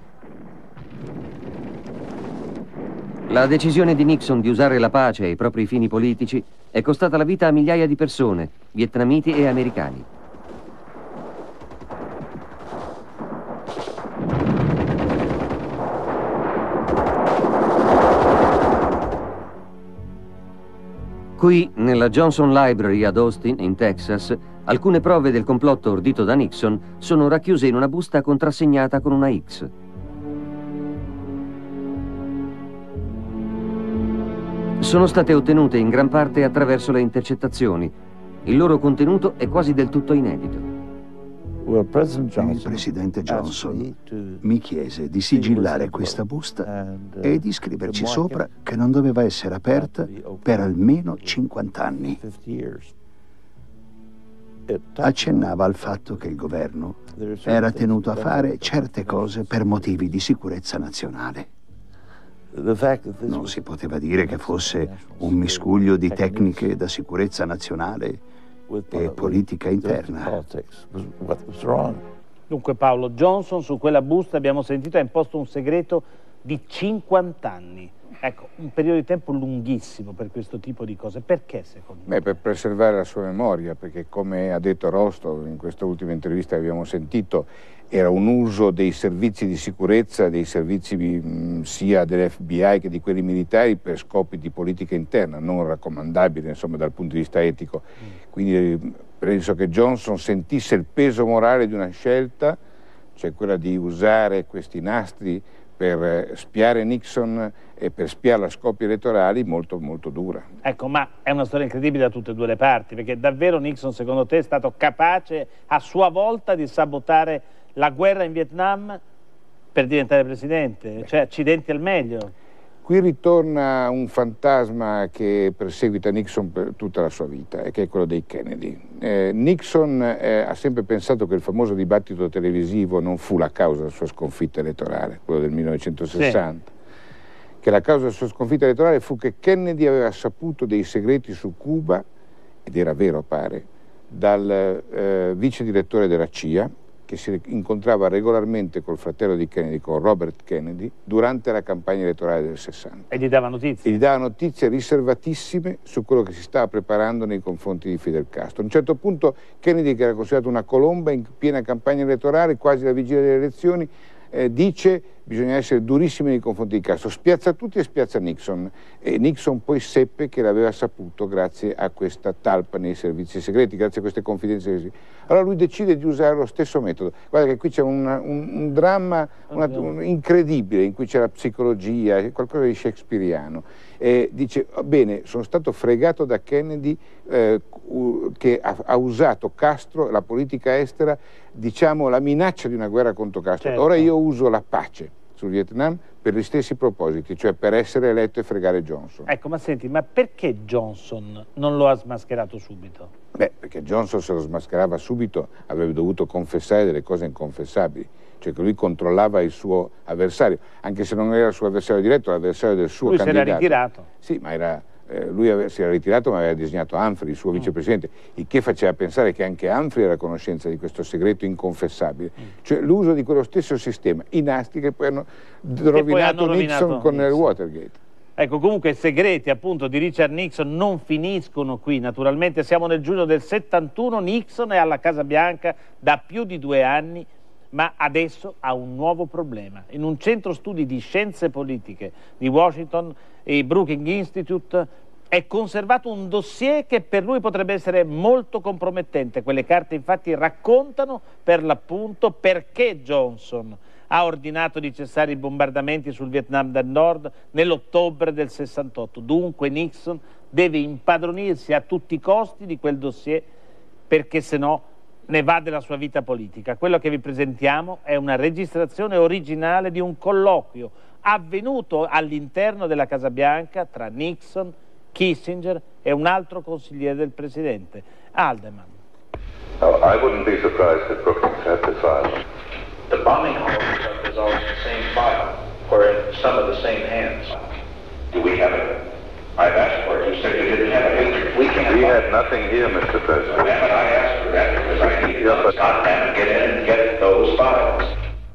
La decisione di Nixon di usare la pace ai propri fini politici è costata la vita a migliaia di persone, vietnamiti e americani. Qui, nella Johnson Library ad Austin, in Texas, alcune prove del complotto ordito da Nixon sono racchiuse in una busta contrassegnata con una X. Sono state ottenute in gran parte attraverso le intercettazioni. Il loro contenuto è quasi del tutto inedito. Il presidente Johnson mi chiese di sigillare questa busta e di scriverci sopra che non doveva essere aperta per almeno 50 anni. Accennava al fatto che il governo era tenuto a fare certe cose per motivi di sicurezza nazionale. Non si poteva dire che fosse un miscuglio di tecniche da sicurezza nazionale e politica interna. Dunque Paolo, Johnson su quella busta, abbiamo sentito, ha imposto un segreto di 50 anni. Ecco, un periodo di tempo lunghissimo per questo tipo di cose. Perché secondo me? Per preservare la sua memoria, perché come ha detto Rostov in questa ultima intervista che abbiamo sentito, era un uso dei servizi di sicurezza, dei servizi sia dell'FBI che di quelli militari per scopi di politica interna, non raccomandabile insomma dal punto di vista etico. Quindi penso che Johnson sentisse il peso morale di una scelta, cioè quella di usare questi nastri per spiare Nixon e per spiare a scopi elettorali molto molto dura. Ecco, ma è una storia incredibile da tutte e due le parti, perché davvero Nixon secondo te è stato capace a sua volta di sabotare la guerra in Vietnam per diventare presidente? Cioè, accidenti al meglio. Qui ritorna un fantasma che perseguita Nixon per tutta la sua vita, e che è quello dei Kennedy. Nixon ha sempre pensato che il famoso dibattito televisivo non fu la causa della sua sconfitta elettorale, quello del 1960. Sì. Che la causa della sua sconfitta elettorale fu che Kennedy aveva saputo dei segreti su Cuba, ed era vero pare, dal vice direttore della CIA, che si incontrava regolarmente col fratello di Kennedy, con Robert Kennedy, durante la campagna elettorale del 60. E gli dava notizie? E gli dava notizie riservatissime su quello che si stava preparando nei confronti di Fidel Castro. A un certo punto Kennedy, che era considerato una colomba in piena campagna elettorale, quasi alla vigilia delle elezioni, dice: bisogna essere durissimi nei confronti di Castro, spiazza tutti e spiazza Nixon, e Nixon poi seppe che l'aveva saputo grazie a questa talpa nei servizi segreti, grazie a queste confidenze. Allora lui decide di usare lo stesso metodo. Guarda che qui c'è un dramma incredibile, in cui c'è la psicologia, qualcosa di shakespeariano. Dice: bene, sono stato fregato da Kennedy che ha usato Castro, la politica estera, diciamo la minaccia di una guerra contro Castro. Certo. Ora io uso la pace sul Vietnam per gli stessi propositi, cioè per essere eletto e fregare Johnson. Ecco, ma senti, ma perché Johnson non lo ha smascherato subito? Perché Johnson, se lo smascherava subito, avrebbe dovuto confessare delle cose inconfessabili, cioè che lui controllava il suo avversario, anche se non era il suo avversario diretto, l'avversario del suo candidato. Lui si era ritirato. Sì, ma si era ritirato, ma aveva designato Humphrey, il suo vicepresidente, il che faceva pensare che anche Humphrey era a conoscenza di questo segreto inconfessabile. Cioè l'uso di quello stesso sistema, i nastri che poi hanno rovinato Nixon con il Watergate. Ecco, comunque i segreti appunto di Richard Nixon non finiscono qui. Naturalmente siamo nel giugno del 71, Nixon è alla Casa Bianca da più di 2 anni, ma adesso ha un nuovo problema. In un centro studi di scienze politiche di Washington, il Brookings Institute, è conservato un dossier che per lui potrebbe essere molto compromettente. Quelle carte infatti raccontano per l'appunto perché Johnson ha ordinato di cessare i bombardamenti sul Vietnam del Nord nell'ottobre del 68. Dunque Nixon deve impadronirsi a tutti i costi di quel dossier, perché se no ne va della sua vita politica. Quello che vi presentiamo è una registrazione originale di un colloquio avvenuto all'interno della Casa Bianca tra Nixon, Kissinger e un altro consigliere del presidente, Haldeman. I wouldn't be surprised if Brookings had the file. The bombing holds is always the same file, or in some of the same hands. Do we have it? I've asked for it. You said you didn't have it. We can't. We have nothing here, Mr. President. Well, but I asked for that because I need to stop them and get in and get those files.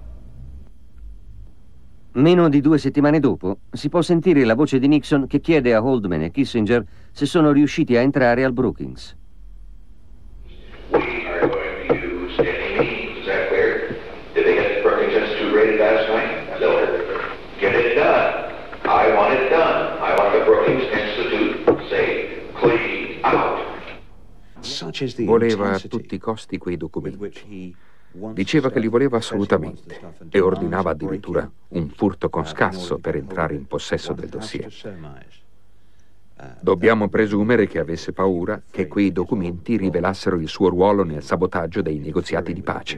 Meno di 2 settimane dopo, si può sentire la voce di Nixon che chiede a Haldeman e Kissinger se sono riusciti a entrare al Brookings. We are going to use standing meetings, is that clear? Did they get the Brookings Institute rated last night? No. Get it done. I want it done. I want the Brookings Institute, say, cleaned out. Voleva a tutti i costi quei documenti. Diceva che li voleva assolutamente e ordinava addirittura un furto con scasso per entrare in possesso del dossier. Dobbiamo presumere che avesse paura che quei documenti rivelassero il suo ruolo nel sabotaggio dei negoziati di pace.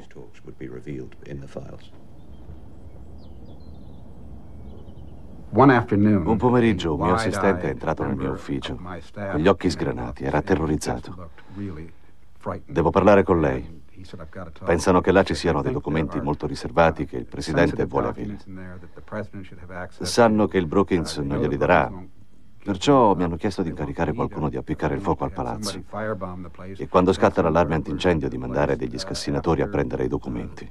Un pomeriggio un mio assistente è entrato nel mio ufficio, con gli occhi sgranati, era terrorizzato. Devo parlare con lei. Pensano che là ci siano dei documenti molto riservati che il Presidente vuole avere. Sanno che il Brookings non glieli darà, perciò mi hanno chiesto di incaricare qualcuno di appiccare il fuoco al palazzo e quando scatta l'allarme antincendio di mandare degli scassinatori a prendere i documenti.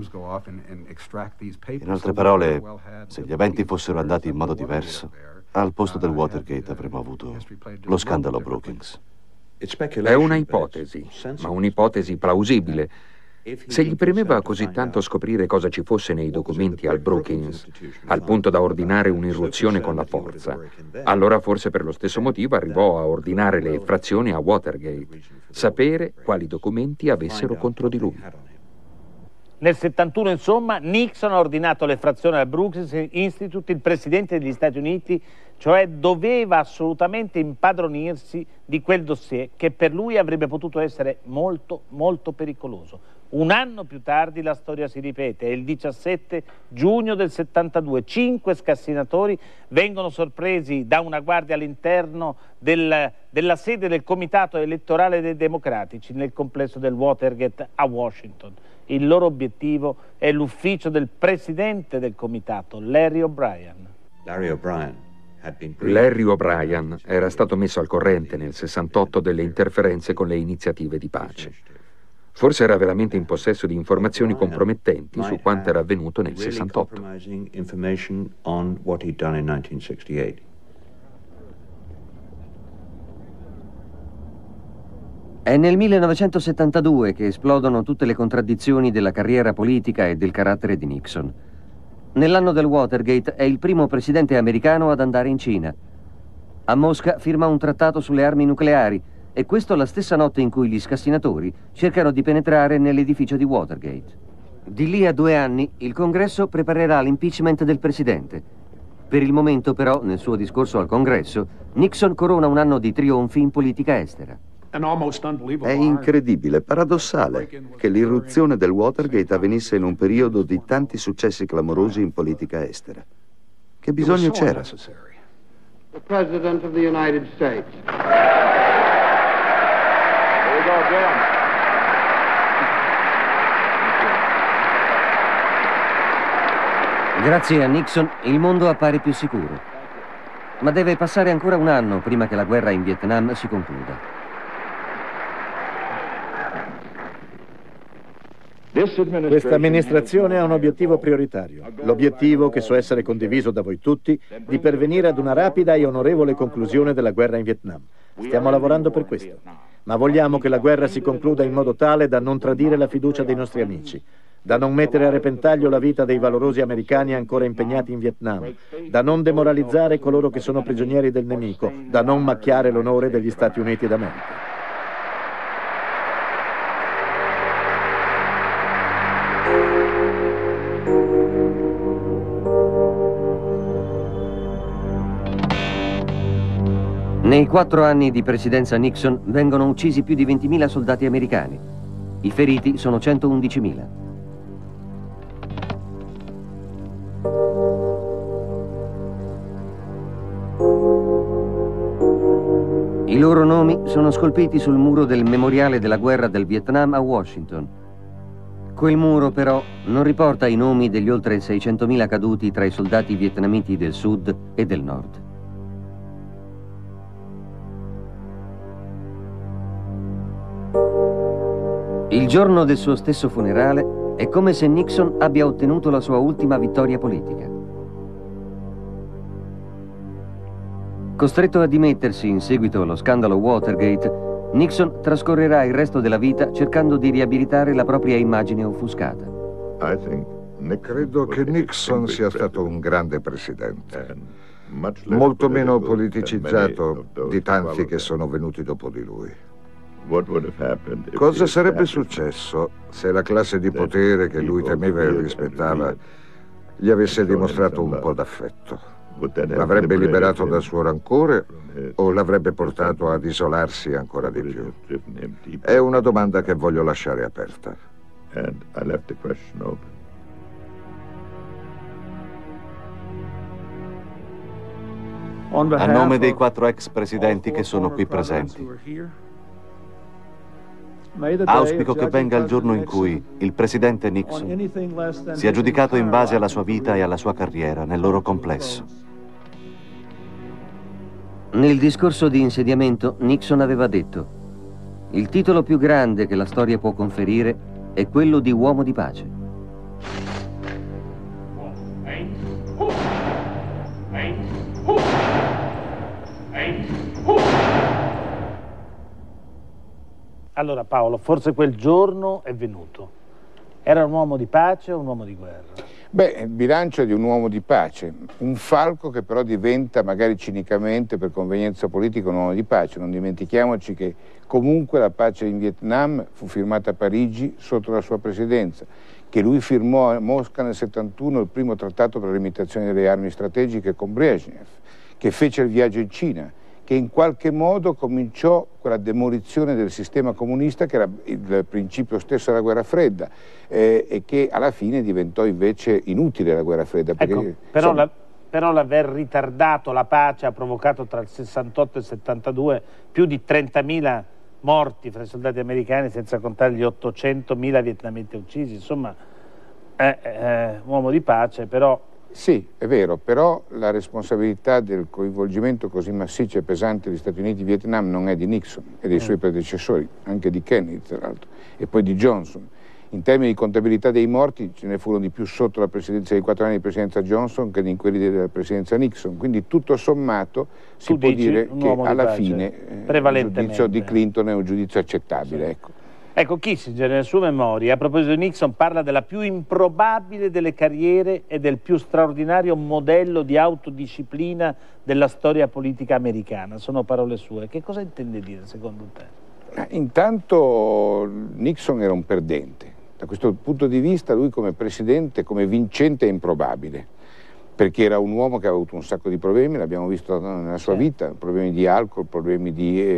In altre parole, se gli eventi fossero andati in modo diverso, al posto del Watergate avremmo avuto lo scandalo Brookings. È una ipotesi, ma un'ipotesi plausibile. Se gli premeva così tanto scoprire cosa ci fosse nei documenti al Brookings, al punto da ordinare un'irruzione con la forza, allora forse per lo stesso motivo arrivò a ordinare le effrazioni a Watergate, sapere quali documenti avessero contro di lui. Nel 71, insomma, Nixon ha ordinato l'effrazione al Brookings Institute. Il presidente degli Stati Uniti, cioè, doveva assolutamente impadronirsi di quel dossier che per lui avrebbe potuto essere molto, molto pericoloso. Un anno più tardi la storia si ripete. È il 17 giugno del 72. 5 scassinatori vengono sorpresi da una guardia all'interno della sede del comitato elettorale dei democratici nel complesso del Watergate a Washington. Il loro obiettivo è l'ufficio del presidente del comitato, Larry O'Brien. Larry O'Brien era stato messo al corrente nel 68 delle interferenze con le iniziative di pace. Forse era veramente in possesso di informazioni compromettenti su quanto era avvenuto nel 68. È nel 1972 che esplodono tutte le contraddizioni della carriera politica e del carattere di Nixon. Nell'anno del Watergate è il primo presidente americano ad andare in Cina. A Mosca firma un trattato sulle armi nucleari e questo la stessa notte in cui gli scassinatori cercano di penetrare nell'edificio di Watergate. Di lì a 2 anni il Congresso preparerà l'impeachment del presidente. Per il momento però, nel suo discorso al Congresso, Nixon corona un anno di trionfi in politica estera. È incredibile, paradossale, che l'irruzione del Watergate avvenisse in un periodo di tanti successi clamorosi in politica estera. Che bisogno c'era? The President of the United States. Grazie a Nixon il mondo appare più sicuro. Ma deve passare ancora un anno prima che la guerra in Vietnam si concluda. Questa amministrazione ha un obiettivo prioritario, l'obiettivo, che so essere condiviso da voi tutti, di pervenire ad una rapida e onorevole conclusione della guerra in Vietnam. Stiamo lavorando per questo, ma vogliamo che la guerra si concluda in modo tale da non tradire la fiducia dei nostri amici, da non mettere a repentaglio la vita dei valorosi americani ancora impegnati in Vietnam, da non demoralizzare coloro che sono prigionieri del nemico, da non macchiare l'onore degli Stati Uniti d'America. Nei 4 anni di presidenza Nixon vengono uccisi più di 20.000 soldati americani. I feriti sono 111.000. I loro nomi sono scolpiti sul muro del Memoriale della guerra del Vietnam a Washington. Quel muro, però, non riporta i nomi degli oltre 600.000 caduti tra i soldati vietnamiti del sud e del nord. Il giorno del suo stesso funerale è come se Nixon abbia ottenuto la sua ultima vittoria politica. Costretto a dimettersi in seguito allo scandalo Watergate, Nixon trascorrerà il resto della vita cercando di riabilitare la propria immagine offuscata. Credo che Nixon sia stato un grande presidente, molto meno politicizzato di tanti che sono venuti dopo di lui. Cosa sarebbe successo se la classe di potere che lui temeva e rispettava gli avesse dimostrato un po' d'affetto? L'avrebbe liberato dal suo rancore o l'avrebbe portato ad isolarsi ancora di più? È una domanda che voglio lasciare aperta. A nome dei 4 ex presidenti che sono qui presenti, auspico che venga il giorno in cui il presidente Nixon sia giudicato in base alla sua vita e alla sua carriera nel loro complesso. Nel discorso di insediamento, Nixon aveva detto: il titolo più grande che la storia può conferire è quello di uomo di pace. Allora Paolo, forse quel giorno è venuto. Era un uomo di pace o un uomo di guerra? Beh, il bilancio è di un uomo di pace, un falco che però diventa magari cinicamente per convenienza politica un uomo di pace. Non dimentichiamoci che comunque la pace in Vietnam fu firmata a Parigi sotto la sua presidenza, che lui firmò a Mosca nel 71 il primo trattato per la limitazione delle armi strategiche con Brezhnev, che fece il viaggio in Cina, che in qualche modo cominciò quella demolizione del sistema comunista che era il principio stesso della guerra fredda e che alla fine diventò invece inutile la guerra fredda. Perché, ecco, però l'aver ritardato la pace ha provocato tra il 68 e il 72 più di 30.000 morti fra i soldati americani, senza contare gli 800.000 vietnamiti uccisi. Insomma, è un uomo di pace, però... Sì, è vero, però la responsabilità del coinvolgimento così massiccio e pesante degli Stati Uniti in Vietnam non è di Nixon, è dei suoi predecessori, anche di Kennedy tra l'altro, e poi di Johnson. In termini di contabilità dei morti ce ne furono di più sotto la presidenza dei 4 anni di presidenza Johnson che in quelli della presidenza Nixon, quindi tutto sommato si può dire che alla fine il giudizio di Clinton è un giudizio accettabile. Sì. Ecco. Ecco, Kissinger nelle sue memorie, a proposito di Nixon, parla della più improbabile delle carriere e del più straordinario modello di autodisciplina della storia politica americana. Sono parole sue. Che cosa intende dire, secondo te? Intanto Nixon era un perdente. Da questo punto di vista lui come presidente, come vincente è improbabile, perché era un uomo che aveva avuto un sacco di problemi, l'abbiamo visto nella sua vita, problemi di alcol, problemi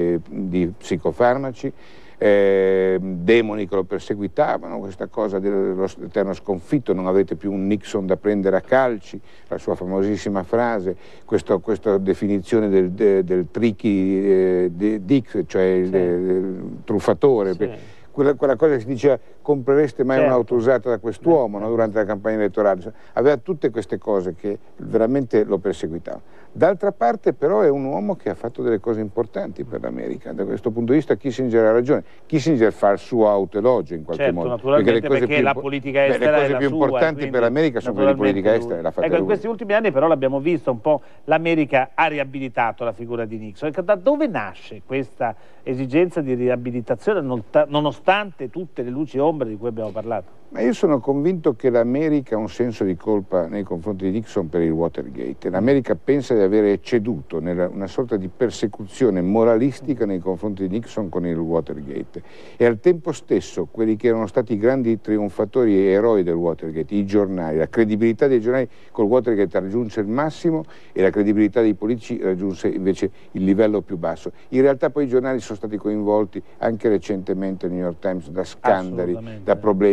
di psicofarmaci, demoni che lo perseguitavano, questa cosa dell'eterno sconfitto, non avete più un Nixon da prendere a calci, la sua famosissima frase, questa definizione del tricky Dick, cioè il truffatore, quella cosa che si diceva: comprereste mai un'auto usata da quest'uomo, no? Durante la campagna elettorale. Aveva tutte queste cose che veramente lo perseguitavano. D'altra parte però è un uomo che ha fatto delle cose importanti per l'America. Da questo punto di vista Kissinger ha ragione. Kissinger fa il suo autoelogio in qualche modo. Naturalmente, perché la politica estera le cose più importanti per l'America sono quelle di politica estera. Ecco, in questi ultimi anni però l'abbiamo visto un po', l'America ha riabilitato la figura di Nixon. Da dove nasce questa esigenza di riabilitazione nonostante tutte le luci e ombre di cui abbiamo parlato? Ma io sono convinto che l'America ha un senso di colpa nei confronti di Nixon per il Watergate. L'America pensa di avere ceduto una sorta di persecuzione moralistica nei confronti di Nixon con il Watergate, e al tempo stesso quelli che erano stati i grandi trionfatori e eroi del Watergate, i giornali, la credibilità dei giornali col Watergate raggiunse il massimo e la credibilità dei politici raggiunse invece il livello più basso. In realtà poi i giornali sono stati coinvolti anche recentemente, il New York Times, da scandali, da problemi. Il Washington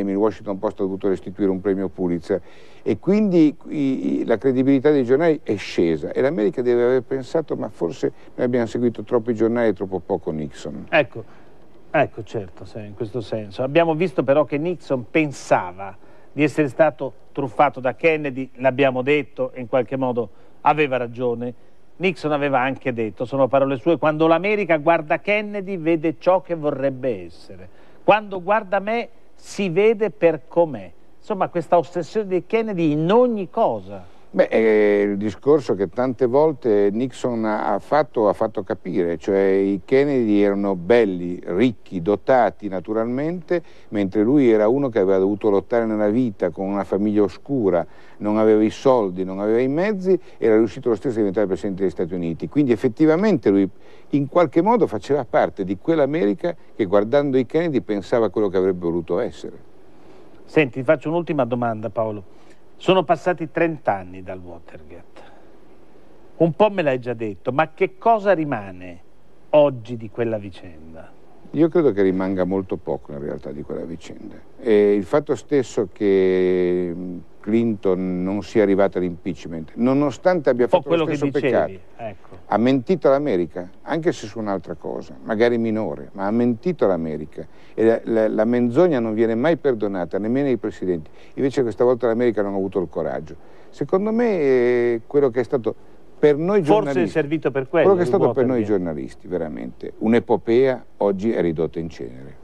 Washington Post ha dovuto restituire un premio Pulitzer, e quindi la credibilità dei giornali è scesa, e l'America deve aver pensato: ma forse noi abbiamo seguito troppo i giornali e troppo poco Nixon. Ecco, certo, in questo senso. Abbiamo visto però che Nixon pensava di essere stato truffato da Kennedy, l'abbiamo detto, e in qualche modo aveva ragione. Nixon aveva anche detto, sono parole sue: quando l'America guarda Kennedy vede ciò che vorrebbe essere, quando guarda me si vede per com'è. Insomma, questa ossessione di Kennedy in ogni cosa. Beh, è il discorso che tante volte Nixon ha fatto capire, cioè i Kennedy erano belli, ricchi, dotati naturalmente, mentre lui era uno che aveva dovuto lottare nella vita con una famiglia oscura, non aveva i soldi, non aveva i mezzi, era riuscito lo stesso a diventare Presidente degli Stati Uniti. Quindi effettivamente lui in qualche modo faceva parte di quell'America che, guardando i Kennedy, pensava a quello che avrebbe voluto essere. Senti, ti faccio un'ultima domanda, Paolo. Sono passati 30 anni dal Watergate. Un po' me l'hai già detto, ma che cosa rimane oggi di quella vicenda? Io credo che rimanga molto poco in realtà di quella vicenda. E il fatto stesso che Clinton non sia arrivata all'impeachment, nonostante abbia fatto lo stesso peccato, ha mentito all'America, anche se su un'altra cosa, magari minore, ma ha mentito all'America, e la menzogna non viene mai perdonata, nemmeno ai presidenti. Invece questa volta l'America non ha avuto il coraggio. Secondo me quello che è stato per noi giornalisti, forse è servito per quello che è stato per noi giornalisti veramente un'epopea, oggi è ridotta in cenere.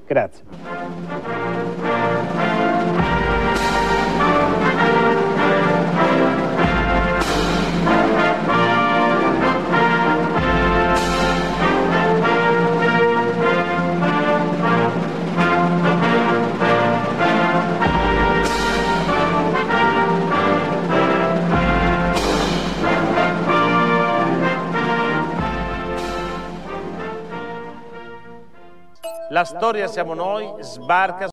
Grazie. La storia siamo noi, sbarca